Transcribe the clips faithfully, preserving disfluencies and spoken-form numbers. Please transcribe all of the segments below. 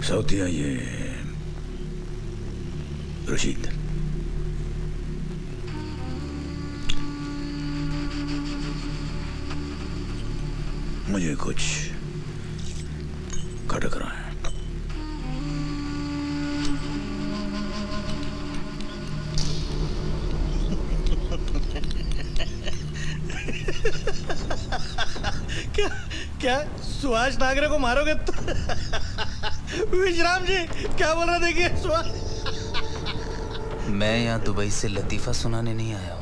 सौतिया ये रशीद। मुझे कुछ खटक रहा है। क्या क्या सुभाष नागरे को मारोगे तो? विश्राम जी क्या बोल रहे? देखिए सुभाष, मैं यहाँ दुबई से लतीफा सुनाने नहीं आया हूँ।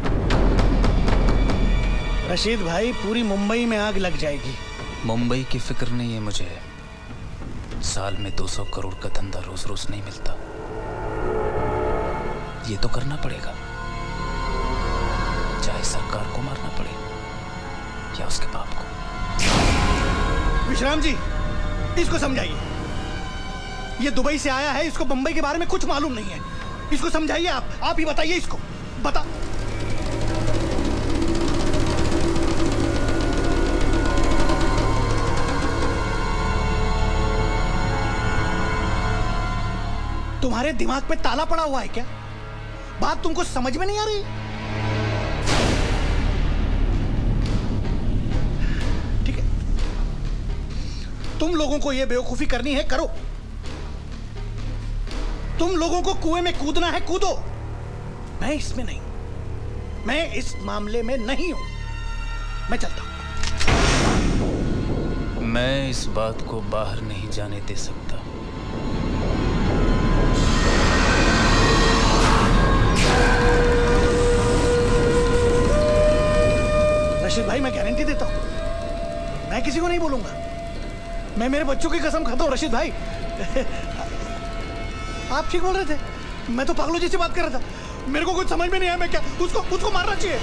रशीद भाई, पूरी मुंबई में आग लग जाएगी। मुंबई की फिक्र नहीं है मुझे। साल में दो सौ करोड़ का धंधा रोज रोज नहीं मिलता। ये तो करना पड़ेगा, चाहे सरकार को मारना पड़े या उसके बाप को। विश्राम जी, इसको समझाइए। ये दुबई से आया है, इसको बंबई के बारे में कुछ मालूम नहीं है। इसको समझाइए। आप आप ही बताइए इसको। बता। तुम्हारे दिमाग पे ताला पड़ा हुआ है क्या? बात तुमको समझ में नहीं आ रही? ठीक है, तुम लोगों को यह बेवकूफी करनी है, करो। तुम लोगों को कुएं में कूदना है, कूदो। मैं इसमें नहीं, मैं इस मामले में नहीं हूं। मैं चलता हूं। मैं इस बात को बाहर नहीं जाने दे सकता। रशीद भाई, मैं गारंटी देता हूं, मैं किसी को नहीं बोलूंगा। मैं मेरे बच्चों की कसम खाता हूं रशीद भाई। आप ठीक बोल रहे थे, मैं तो पागलों जैसी बात कर रहा था। मेरे को कुछ समझ में नहीं आया। मैं क्या उसको उसको मारना चाहिए?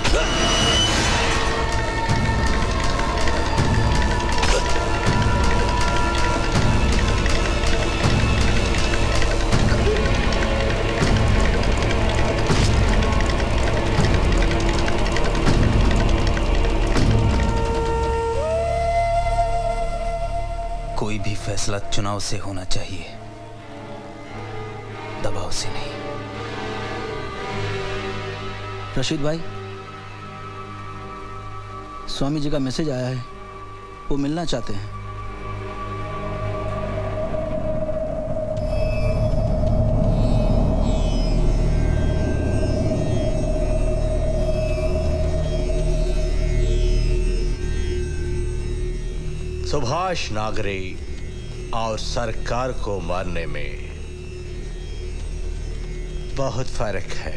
कोई भी फैसला चुनाव से होना चाहिए, दबाव से नहीं। रशीद भाई, स्वामी जी का मैसेज आया है, वो मिलना चाहते हैं। सुभाष नागरे और सरकार को मारने में बहुत फर्क है।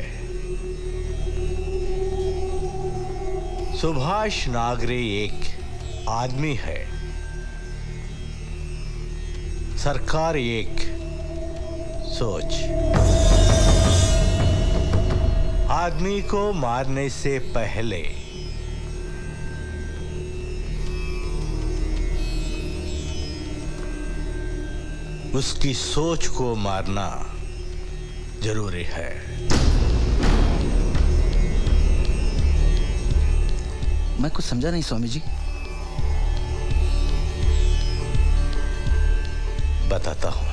सुभाष नागरे एक आदमी है, सरकार एक सोच। आदमी को मारने से पहले उसकी सोच को मारना जरूरी है। मैं कुछ समझा नहीं स्वामी जी। बताता हूं।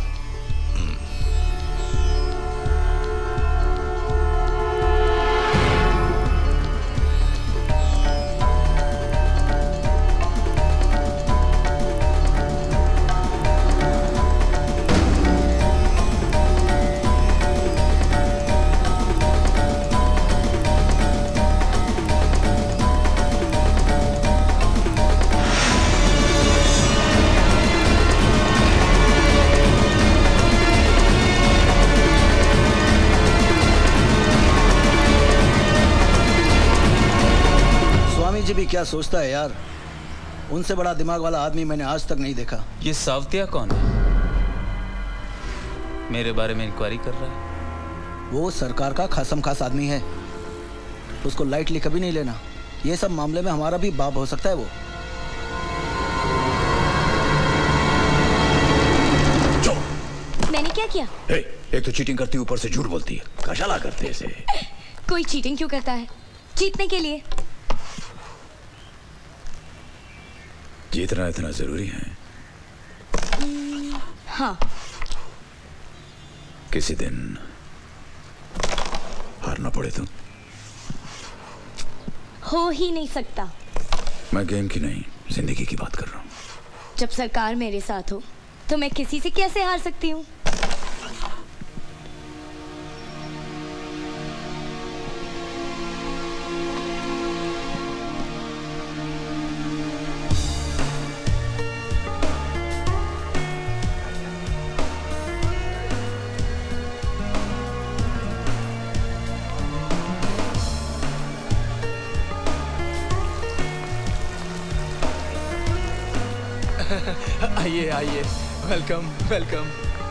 भी क्या सोचता है यार, उनसे बड़ा दिमाग वाला आदमी मैंने आज तक नहीं देखा। ये सावतिया कौन है? मेरे बारे में इंक्वायरी कर रहा है? वो सरकार का खासम खास आदमी है, उसको लाइटली कभी नहीं लेना। ये सब मामले में हमारा भी बाप हो सकता है वो। जो मैंने क्या किया? hey, एक तो चीटिंग करती, ऊपर से झूठ बोलती है। कशाला करते हैं इसे। कोई चीटिंग क्यों करता है? जीतने के लिए। जीतना इतना जरूरी है? हाँ, किसी दिन हारना पड़े तो हो ही नहीं सकता। मैं गेम की नहीं, जिंदगी की बात कर रहा हूँ। जब सरकार मेरे साथ हो तो मैं किसी से कैसे हार सकती हूँ? आइए आइए, वेलकम वेलकम।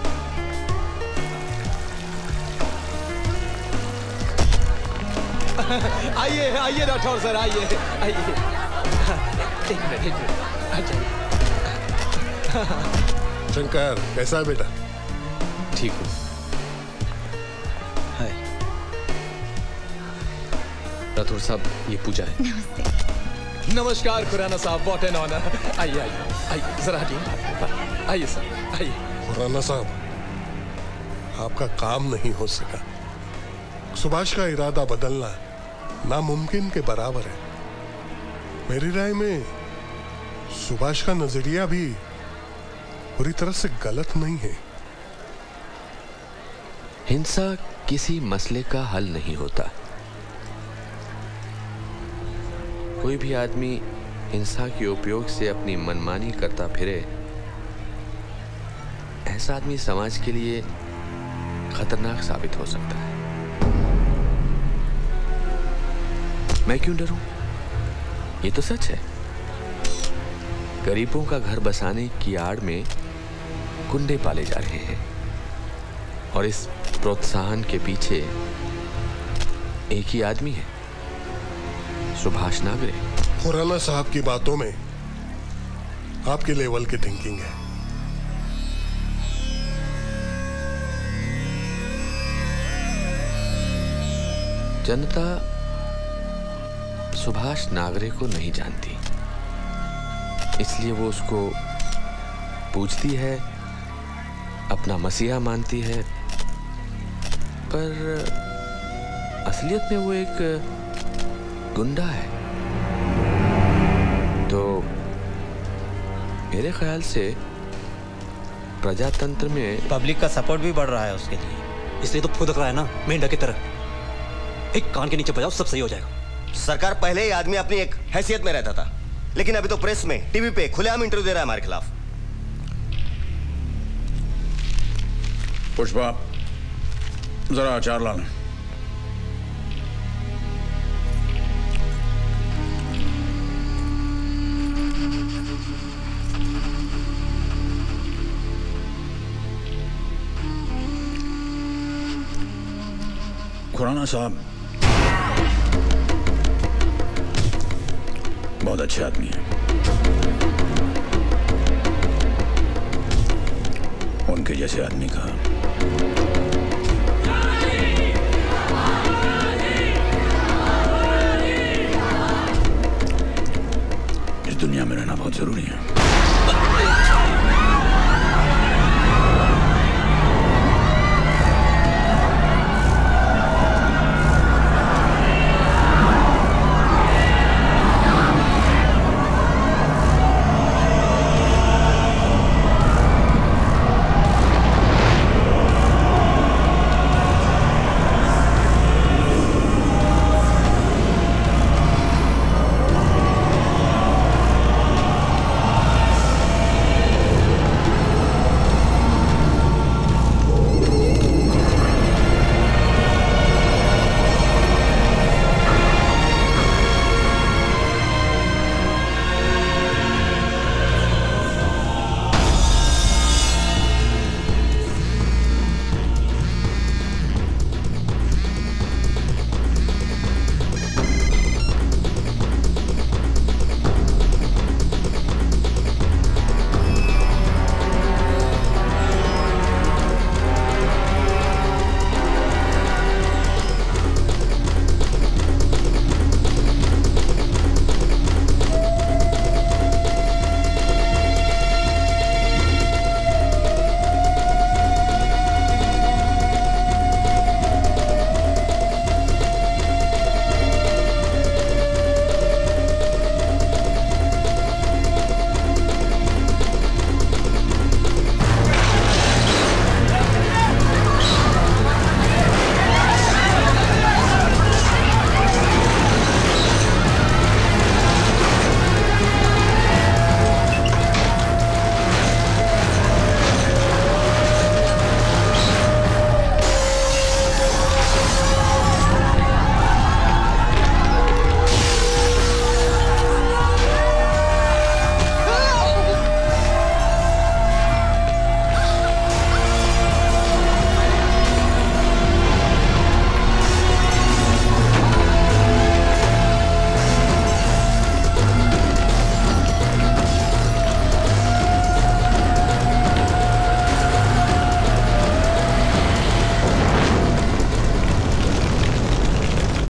आइए आइए राठौर सर, आइए आइए। एक मिनट एक मिनट, आ जाइए। शंकर कैसा है बेटा? ठीक हूँ। हाय राठौर साहब, ये पूजा है। नमस्ते। नमस्कार खुराना साहब, व्हाट एन ऑनर। आइए आइए आइए, जरा हटिए। आइए सर, आइए। खुराना साहब, आपका काम नहीं हो सका। सुभाष का इरादा बदलना नामुमकिन के बराबर है। मेरी राय में सुभाष का नजरिया भी पूरी तरह से गलत नहीं है। हिंसा किसी मसले का हल नहीं होता। कोई भी आदमी हिंसा के उपयोग से अपनी मनमानी करता फिरे, ऐसा आदमी समाज के लिए खतरनाक साबित हो सकता है। मैं क्यों डरूं? ये तो सच है। गरीबों का घर बसाने की आड़ में गुंडे पाले जा रहे हैं और इस प्रोत्साहन के पीछे एक ही आदमी है, सुभाष नागरे। खुराना साहब की बातों में आपके लेवल की थिंकिंग है। जनता सुभाष नागरे को नहीं जानती, इसलिए वो उसको पूजती है, अपना मसीहा मानती है, पर असलियत में वो एक गुंडा है। तो मेरे ख्याल से प्रजातंत्र में पब्लिक का सपोर्ट भी बढ़ रहा है उसके लिए, इसलिए तो फुदक रहा है ना, मेंढक की तरह। एक कान के नीचे बजाओ, सब सही हो जाएगा। सरकार पहले ही आदमी अपनी एक हैसियत में रहता था, लेकिन अभी तो प्रेस में, टीवी पे खुलेआम इंटरव्यू दे रहा है हमारे खिलाफ। पुष्पा, जरा अचार लाना। खुराना साहब बहुत अच्छे आदमी हैं। उनके जैसे आदमी का इस दुनिया में रहना बहुत जरूरी है।